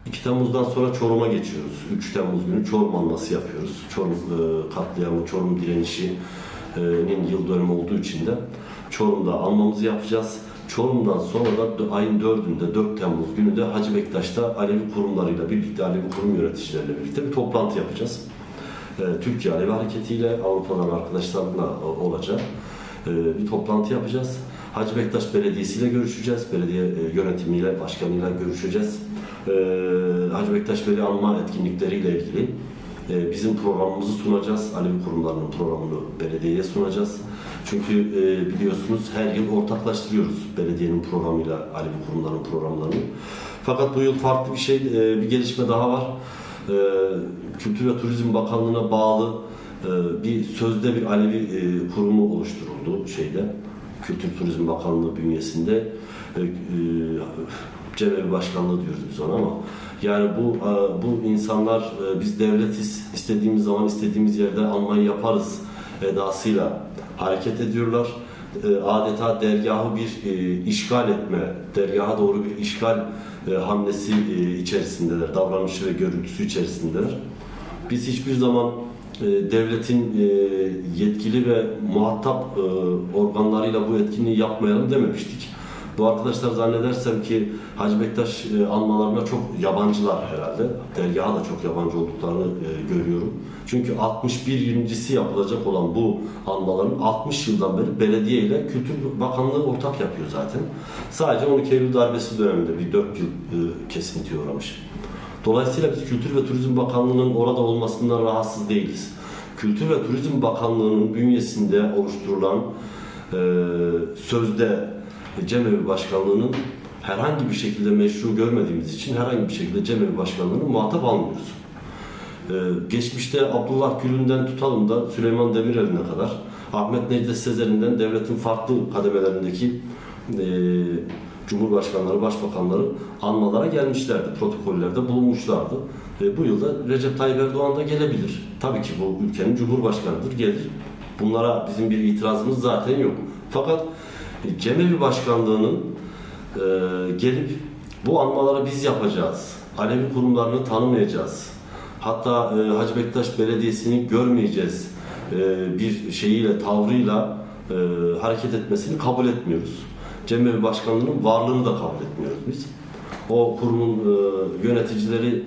2 Temmuz'dan sonra Çorum'a geçiyoruz. 3 Temmuz günü Çorum anması yapıyoruz. Çorum katliamı, Çorum direnişinin yıl dönümü olduğu için de Çorum'da anmamızı yapacağız. Çorum'dan sonra da ayın 4'ünde, 4 Temmuz günü de Hacı Bektaş'ta Alevi kurumlarıyla birlikte, Alevi kurum yöneticileriyle birlikte bir toplantı yapacağız. Türkiye Alevi Hareketi ile Avrupa'dan arkadaşlarla olacak bir toplantı yapacağız. Hacı Bektaş Belediyesi ile görüşeceğiz. Belediye yönetimiyle, başkanıyla görüşeceğiz. Hacı Bektaş Veli Anma etkinlikleriyle ilgili bizim programımızı sunacağız. Alevi kurumlarının programını belediyeye sunacağız. Çünkü biliyorsunuz her yıl ortaklaştırıyoruz belediyenin programıyla Alevi kurumlarının programlarını. Fakat bu yıl farklı bir şey, bir gelişme daha var. Kültür ve Turizm Bakanlığı'na bağlı bir sözde bir Alevi kurumu oluşturuldu şeyde. Kültür Turizm Bakanlığı bünyesinde Cemevi Başkanlığı diyoruz biz ona ama yani bu insanlar biz devletiz, istediğimiz zaman istediğimiz yerde anmayı yaparız edasıyla hareket ediyorlar. Adeta dergahı bir işgal etme, dergaha doğru bir işgal hamlesi içerisindeler, davranışı ve görüntüsü içerisindeler. Biz hiçbir zaman devletin yetkili ve muhatap organlarıyla bu etkinliği yapmayalım dememiştik. Bu arkadaşlar zannedersem ki Hacı Bektaş anmalarına çok yabancılar herhalde. Dergaha da çok yabancı olduklarını görüyorum. Çünkü 61.'si yapılacak olan bu anmaların 60 yıldan beri belediye ile Kültür Bakanlığı ortak yapıyor zaten. Sadece 12 Eylül darbesi döneminde bir 4 yıl kesintiye uğramış. Dolayısıyla biz Kültür ve Turizm Bakanlığı'nın orada olmasından rahatsız değiliz. Kültür ve Turizm Bakanlığı'nın bünyesinde oluşturulan sözde Cemevi Başkanlığı'nın herhangi bir şekilde meşru görmediğimiz için herhangi bir şekilde Cemevi Başkanlığı'nı muhatap almıyoruz. Geçmişte Abdullah Gül'ünden tutalım da Süleyman Demirel'ine kadar Ahmet Necdet Sezer'inden devletin farklı kademelerindeki Cumhurbaşkanları, Başbakanları anmalara gelmişlerdi, protokollerde bulunmuşlardı. Bu yılda Recep Tayyip Erdoğan da gelebilir. Tabii ki bu ülkenin Cumhurbaşkanıdır, gelir. Bunlara bizim bir itirazımız zaten yok. Fakat Cemevi Başkanlığı'nın gelip bu anmaları biz yapacağız, Alevi kurumlarını tanımayacağız, hatta Hacı Bektaş Belediyesi'ni görmeyeceğiz bir şeyiyle, tavrıyla hareket etmesini kabul etmiyoruz. Cemevi Başkanlığı'nın varlığını da kabul etmiyoruz biz. O kurumun yöneticileri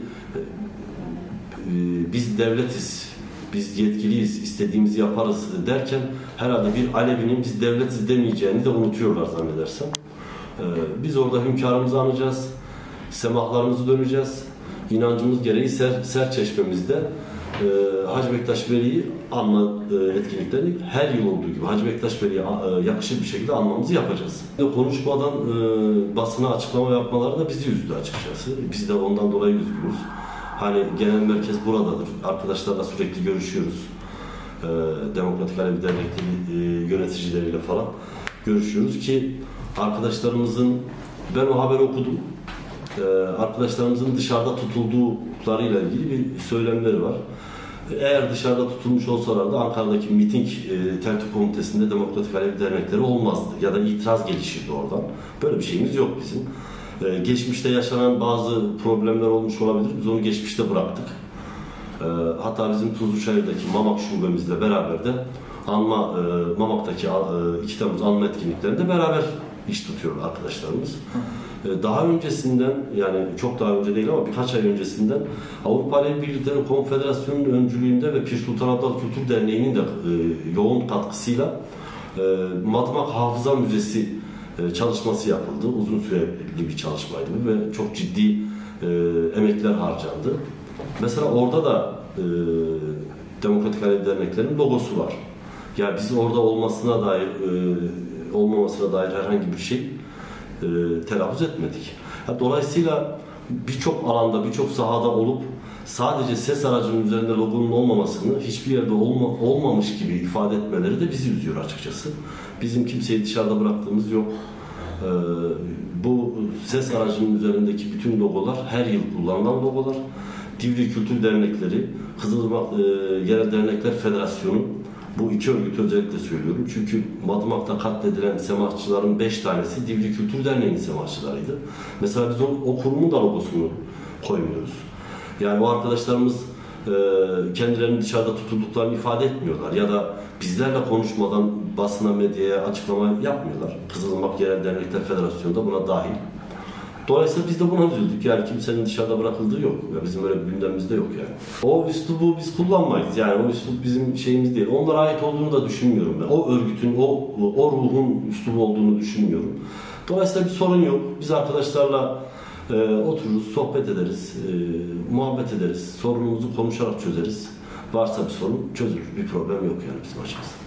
biz devletiz, biz yetkiliyiz, istediğimizi yaparız derken herhalde bir Alevi'nin biz devletiz demeyeceğini de unutuyorlar zannedersem. Biz orada hünkârımızı anacağız, semahlarımızı döneceğiz. İnancımız gereği Serçeşme'mizde Hacı Bektaş Veli'yi anma etkinliklerini her yıl olduğu gibi Hacı Bektaş Veli'ye yakışır bir şekilde anmamızı yapacağız. Konuşmadan basına açıklama yapmaları da bizi üzdü açıkçası. Biz de ondan dolayı üzgünüz. Hani genel merkez buradadır. Arkadaşlarla sürekli görüşüyoruz. Demokratik Alevi Dernekleri yöneticileriyle falan görüşüyoruz ki arkadaşlarımızın, ben o haberi okudum. Arkadaşlarımızın dışarıda tutulduklarıyla ilgili bir söylemleri var. Eğer dışarıda tutulmuş olsalardı Ankara'daki miting tertip komitesinde Demokratik Alevi Dernekleri olmazdı ya da itiraz gelişirdi oradan. Böyle bir şeyimiz yok bizim. Geçmişte yaşanan bazı problemler olmuş olabilir. Biz onu geçmişte bıraktık. Hatta bizim Tuzluçayır'daki Mamak şubemizle beraber de Mamak'taki 2 Temmuz anma etkinliklerinde beraber iş tutuyor arkadaşlarımız. Daha öncesinden, yani çok daha önce değil ama birkaç ay öncesinden Avrupa Alevi Birlikleri Konfederasyonu'nun öncülüğünde ve Pir Sultan Abdal Kültür Derneği'nin de yoğun katkısıyla Madımak Hafıza Müzesi çalışması yapıldı. Uzun süreli bir çalışmaydı ve çok ciddi emekler harcandı. Mesela orada da Demokratik Alevi Derneklerinin logosu var. Yani biz orada olmasına dair, olmamasına dair herhangi bir şey telaffuz etmedik. Dolayısıyla birçok alanda, birçok sahada olup sadece ses aracının üzerinde logonun olmamasını hiçbir yerde olmamış gibi ifade etmeleri de bizi üzüyor açıkçası. Bizim kimseyi dışarıda bıraktığımız yok. Bu ses aracının üzerindeki bütün logolar her yıl kullanılan logolar. Divri Kültür Dernekleri, Kızılırmak Yerel Dernekler Federasyonu, bu iki örgütü özellikle söylüyorum. Çünkü Madımak'ta katledilen semahçıların 5 tanesi Divri Kültür Derneği'nin semahçılarıydı. Mesela biz o kurumun da logosunu koymuyoruz. Yani o arkadaşlarımız kendilerini dışarıda tutulduklarını ifade etmiyorlar ya da bizlerle konuşmadan basına, medyaya açıklama yapmıyorlar. Kızılırmak Yerel Dernekler Federasyonu da buna dahil. Dolayısıyla biz de buna üzüldük. Yani kimsenin dışarıda bırakıldığı yok. Ya bizim öyle bir gündemimizde yok yani. O üslubu biz kullanmayız. Yani o üslub bizim şeyimiz değil. Onlara ait olduğunu da düşünmüyorum ben. O örgütün, o ruhun üslubu olduğunu düşünmüyorum. Dolayısıyla bir sorun yok. Biz arkadaşlarla otururuz, sohbet ederiz, muhabbet ederiz. Sorunumuzu konuşarak çözeriz. Varsa bir sorun çözülür. Bir problem yok yani bizim açımızdan.